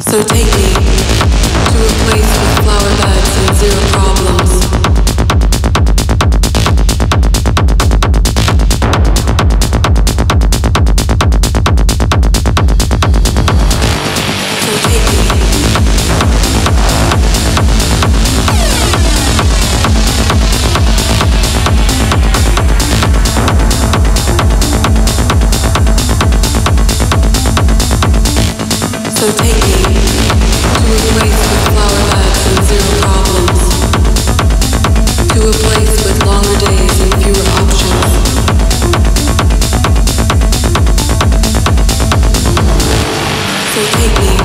So take me to a place with flower beds and zero problems. So take me. So take me to a place with flower beds and zero problems. To a place with longer days and fewer options. So take me.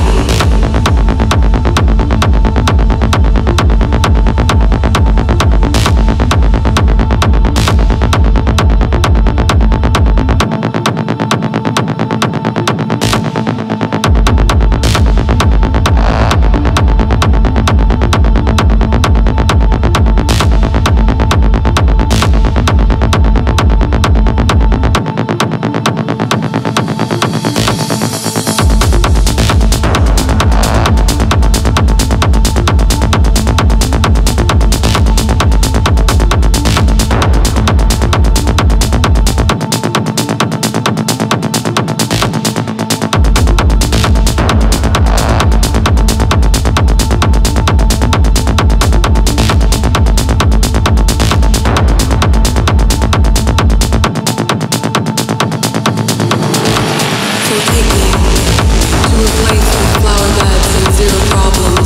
So take me to a place with flower beds and zero problems.